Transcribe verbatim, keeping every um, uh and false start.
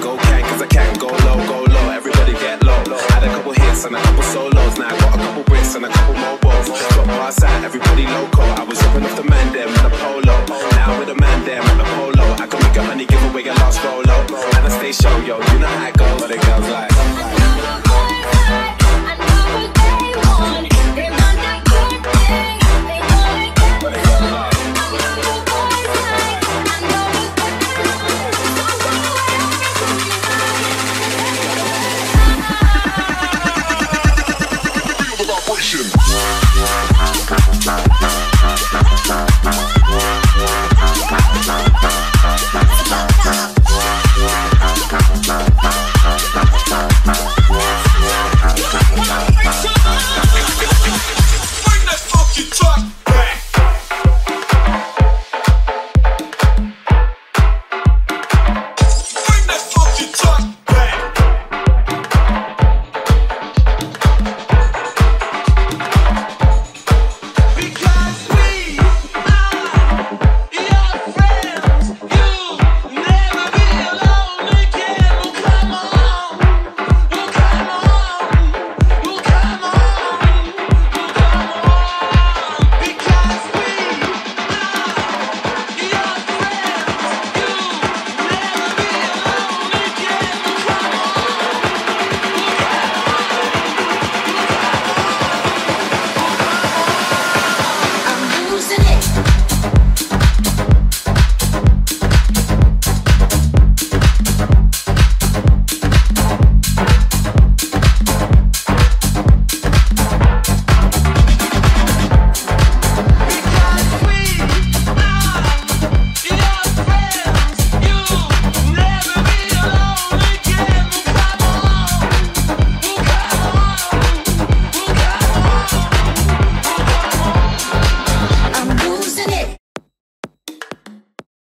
go can, cause I can go low, go low, everybody get low. Had a couple hits and a couple solos, now I got a couple bricks and a couple mobiles. Got bars out, everybody loco. I